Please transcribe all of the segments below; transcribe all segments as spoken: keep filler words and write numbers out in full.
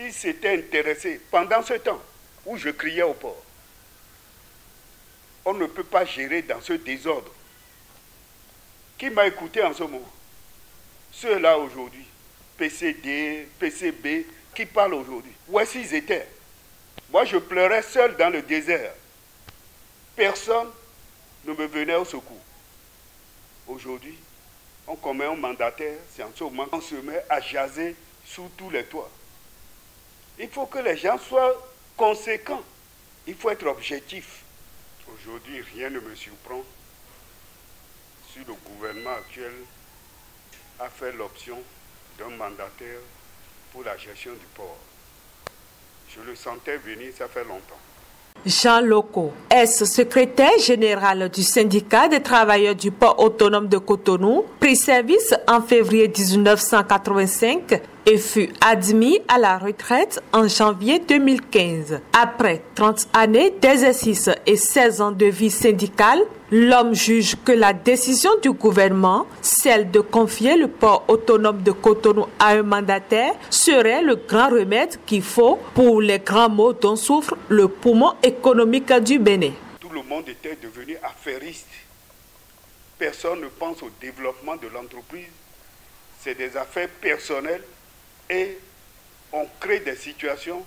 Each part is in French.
s'il s'était intéressé pendant ce temps où je criais au port, on ne peut pas gérer dans ce désordre. Qui m'a écouté en ce moment? Ceux-là aujourd'hui, P C D, P C B, qui parlent aujourd'hui. Où est-ce qu'ils étaient? Moi, je pleurais seul dans le désert. Personne ne me venait au secours. Aujourd'hui, on commet un mandataire, c'est en ce moment qu'on se met à jaser sous tous les toits. Il faut que les gens soient conséquents. Il faut être objectif. Aujourd'hui, rien ne me surprend si le gouvernement actuel a fait l'option d'un mandataire pour la gestion du port. Je le sentais venir, ça fait longtemps. Jean Loko, ex-secrétaire général du syndicat des travailleurs du port autonome de Cotonou, prit service en février mille neuf cent quatre-vingt-cinq et fut admis à la retraite en janvier deux mille quinze. Après trente années d'exercice et seize ans de vie syndicale, l'homme juge que la décision du gouvernement, celle de confier le port autonome de Cotonou à un mandataire, serait le grand remède qu'il faut pour les grands maux dont souffre le poumon économique du Bénin. Tout le monde était devenu affairiste. Personne ne pense au développement de l'entreprise. C'est des affaires personnelles et on crée des situations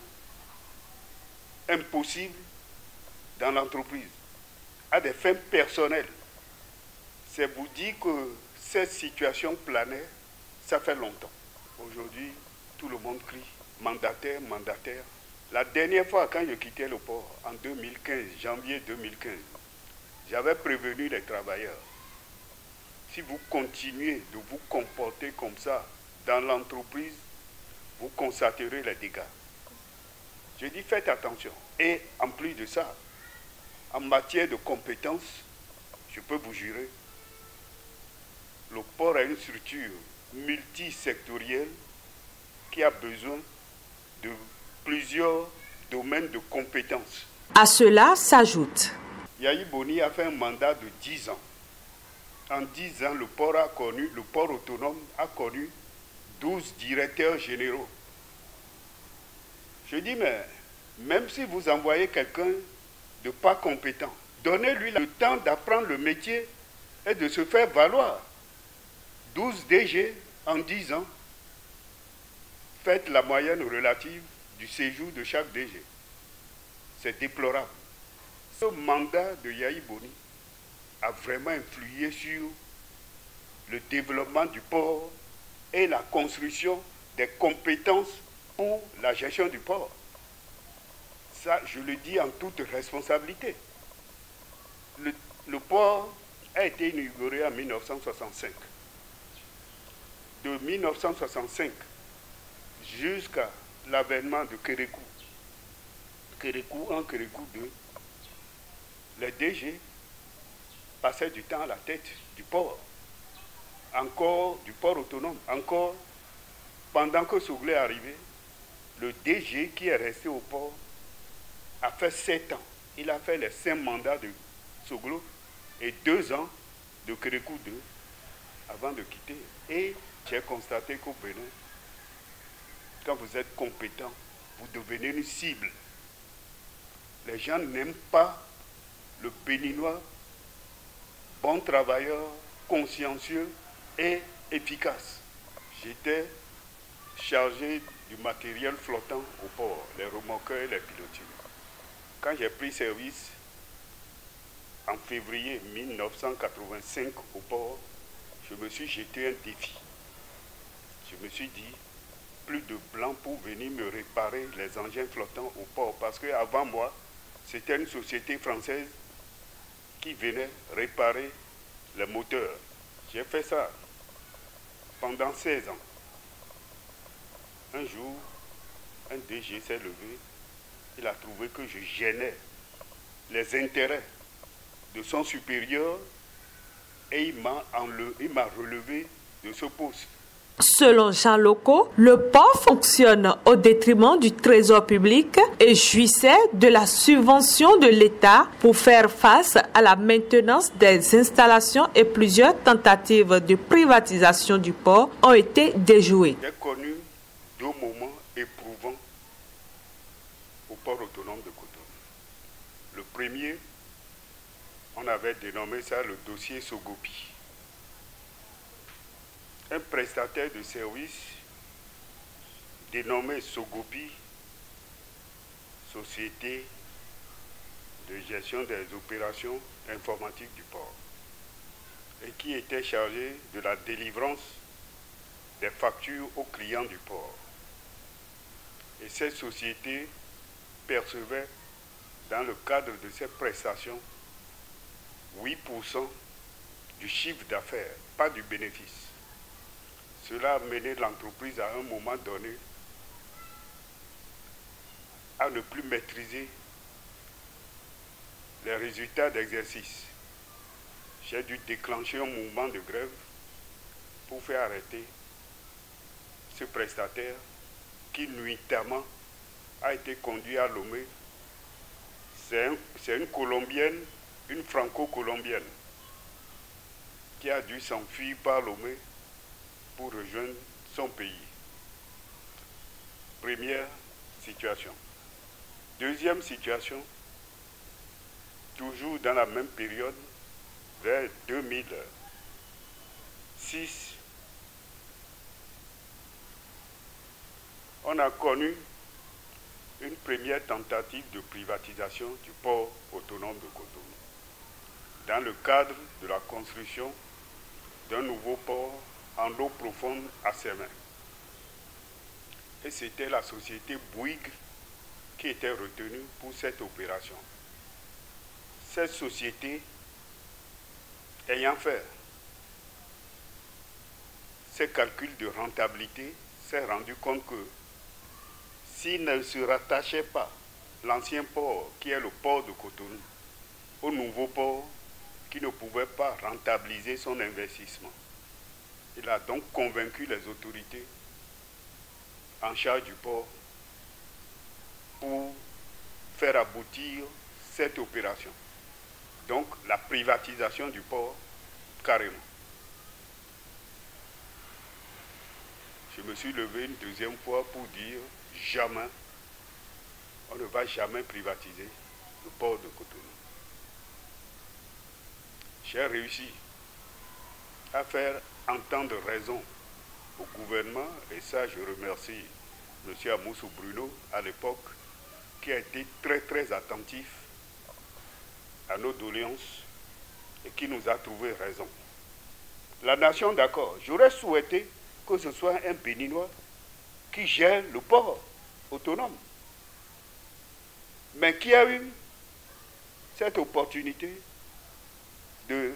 impossibles dans l'entreprise à des fins personnelles. C'est vous dire que cette situation planait, ça fait longtemps. Aujourd'hui, tout le monde crie mandataire, mandataire. La dernière fois, quand je quittais le port, en deux mille quinze, janvier deux mille quinze, j'avais prévenu les travailleurs. Si vous continuez de vous comporter comme ça dans l'entreprise, vous constaterez les dégâts. Je dis faites attention. Et en plus de ça, en matière de compétences, je peux vous jurer, le port a une structure multisectorielle qui a besoin de plusieurs domaines de compétences. À cela s'ajoute. Yahi Boni a fait un mandat de dix ans. En dix ans, le port a connu, le port autonome a connu douze directeurs généraux. Je dis, mais même si vous envoyez quelqu'un de pas compétent, donnez-lui le temps d'apprendre le métier et de se faire valoir. douze D G en dix ans. Faites la moyenne relative du séjour de chaque D G. C'est déplorable. Ce mandat de Yahi Boni a vraiment influé sur le développement du port et la construction des compétences pour la gestion du port. Ça, je le dis en toute responsabilité. Le, le port a été inauguré en mille neuf cent soixante-cinq. De mille neuf cent soixante-cinq jusqu'à l'avènement de Kérékou, Kérékou un, Kérékou deux, les D G passaient du temps à la tête du port, encore du port autonome, encore pendant que Soglou est arrivé, le D G qui est resté au port a fait sept ans. Il a fait les cinq mandats de Soglou et deux ans de Kérékou deux avant de quitter. Et j'ai constaté qu'au Bénin, quand vous êtes compétent, vous devenez une cible. Les gens n'aiment pas le Béninois bon travailleur, consciencieux et efficace. J'étais chargé du matériel flottant au port, les remorqueurs et les pilotis. Quand j'ai pris service en février mille neuf cent quatre-vingt-cinq au port, je me suis jeté un défi. Je me suis dit, plus de blancs pour venir me réparer les engins flottants au port, parce qu'avant moi, c'était une société française qui venait réparer les moteurs. J'ai fait ça pendant seize ans. Un jour, un D G s'est levé, il a trouvé que je gênais les intérêts de son supérieur et il m'a relevé de ce poste. Selon Jean Loko, le port fonctionne au détriment du trésor public et jouissait de la subvention de l'État pour faire face à la maintenance des installations et plusieurs tentatives de privatisation du port ont été déjouées. J'ai connu deux moments éprouvants au port autonome de Cotonou. Le premier, on avait dénommé ça le dossier Sogopi. Un prestataire de service dénommé Sogopi, Société de gestion des opérations informatiques du port, et qui était chargé de la délivrance des factures aux clients du port. Et cette société percevait, dans le cadre de ces prestations, huit pour cent du chiffre d'affaires, pas du bénéfice. Cela a mené l'entreprise à un moment donné à ne plus maîtriser les résultats d'exercice. J'ai dû déclencher un mouvement de grève pour faire arrêter ce prestataire qui nuitamment a été conduit à Lomé. C'est un, c'est une Colombienne, une franco-colombienne, qui a dû s'enfuir par Lomé pour rejoindre son pays. Première situation. Deuxième situation, toujours dans la même période, vers deux mille six, on a connu une première tentative de privatisation du port autonome de Cotonou, dans le cadre de la construction d'un nouveau port en eau profonde à Sémin. Et c'était la société Bouygues qui était retenue pour cette opération. Cette société, ayant fait ses calculs de rentabilité, s'est rendu compte que s'il ne se rattachait pas l'ancien port, qui est le port de Cotonou, au nouveau port, qui ne pouvait pas rentabiliser son investissement. Il a donc convaincu les autorités en charge du port pour faire aboutir cette opération. Donc la privatisation du port, carrément. Je me suis levé une deuxième fois pour dire jamais, on ne va jamais privatiser le port de Cotonou. J'ai réussi à faire entendre raison au gouvernement, et ça je remercie M. Amoussou Bruno à l'époque, qui a été très très attentif à nos doléances et qui nous a trouvé raison. La nation, d'accord, j'aurais souhaité que ce soit un Béninois qui gère le port autonome, mais qui a eu cette opportunité de,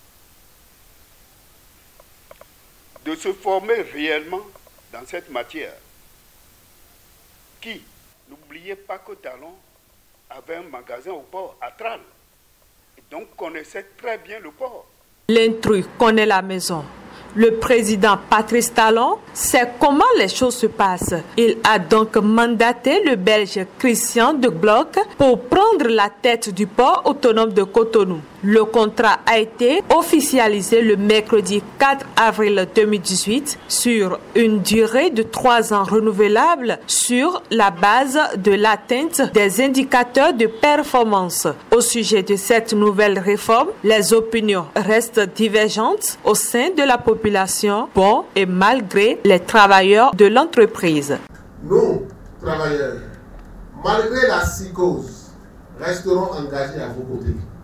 de se former réellement dans cette matière. Qui, n'oubliez pas que Talon avait un magasin au port à Tralles, et donc connaissait très bien le port. L'intrus connaît la maison. Le président Patrice Talon sait comment les choses se passent. Il a donc mandaté le Belge Christian de Bloch pour prendre la tête du port autonome de Cotonou. Le contrat a été officialisé le mercredi quatre avril deux mille dix-huit sur une durée de trois ans renouvelable sur la base de l'atteinte des indicateurs de performance. Au sujet de cette nouvelle réforme, les opinions restent divergentes au sein de la population, bon et malgré les travailleurs de l'entreprise. Nous, travailleurs, malgré la psychose, resterons engagés à vos côtés.